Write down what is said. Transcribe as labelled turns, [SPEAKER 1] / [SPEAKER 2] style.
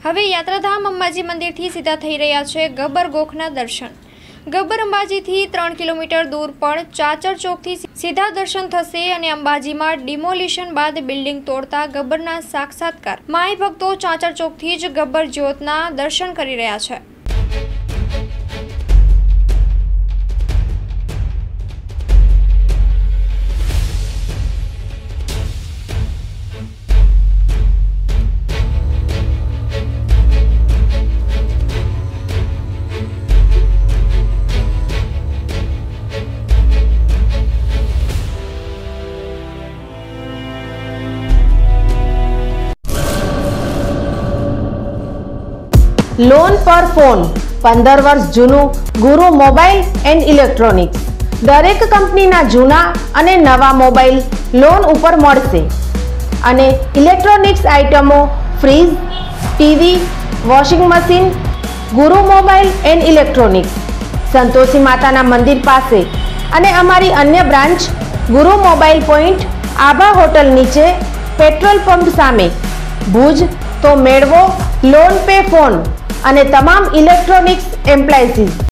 [SPEAKER 1] હવે યાત્રાધામ અંબાજી મંદિરથી સીધા થઈ રહ્યા છે ગબ્બર ગોખના દર્શન। ગબ્બર અંબાજીથી 3 કિલોમીટર દૂર પણ ચાચર ચોકથી સીધા દર્શન થશે અને અંબાજીમાં ડિમોલિશન બાદ બિલ્ડિંગ તોડતા ગબ્બરના સાક્ષાત્કાર માય ભક્તો ચાચર ચોકથી જ ગબ્બર જ્યોતના દર્શન કરી રહ્યા છે।
[SPEAKER 2] લોન પર ફોન 15 વર્ષ જૂનું ગુરુ મોબાઈલ એન્ડ ઇલેક્ટ્રોનિક્સ। દરેક કંપનીના જૂના અને નવા મોબાઈલ લોન ઉપર મળશે અને ઇલેક્ટ્રોનિક્સ આઇટમો fridge, TV, washing machine. Guru mobile and electronics Santoshi માતાના મંદિર પાસે અને અમારી અન્ય branch Guru mobile point Abha hotel નીચે પેટ્રોલ પંપ સામે ભુજ। તો મેળવો લોન પે ફોન અને તમામ ઇલેક્ટ્રોનિક્સ એપ્લાયન્સીસ।